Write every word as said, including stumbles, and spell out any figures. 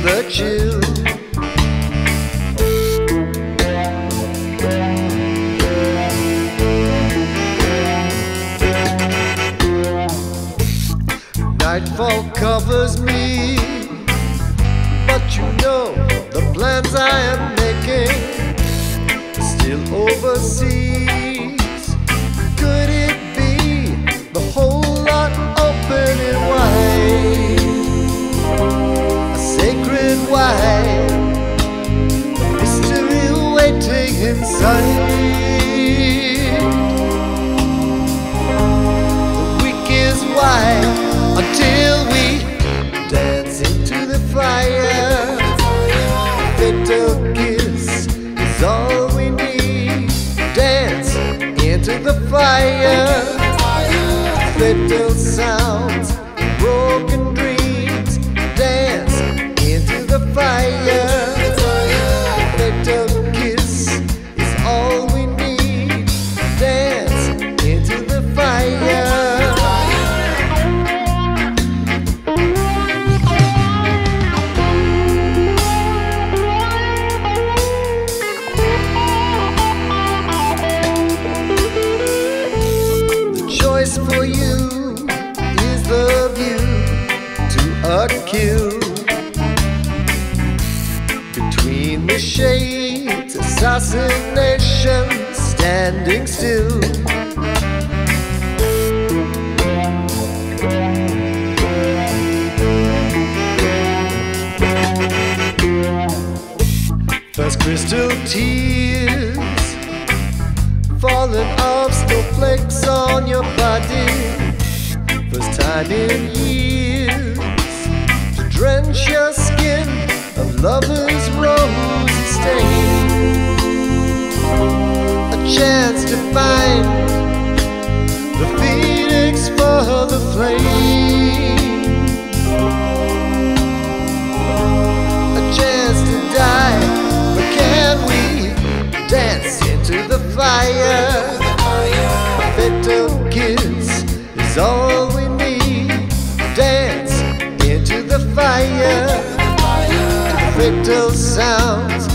the chill. Nightfall covers me, but you know the plans I am making still overseas. Could it be the whole lot open and wide? A sacred wide, a mystery waiting inside. The week is wide until we dance into the fire. A fatal kiss is all we need. Dance into the fire. Fatal sounds, broken dreams. Dance into the fire. Fatal kiss is all we need. Dance into the fire. For you is the view to a kill. Between the shades, assassination standing still. First crystal tears falling off snowflakes on your body. First time in years to drench your skin of lovers' rosy stain. A chance to find the phoenix for the flame. A chance to die, but can we dance into the fire? A fatal kiss is all we need. Dance into the fire. The fatal sounds,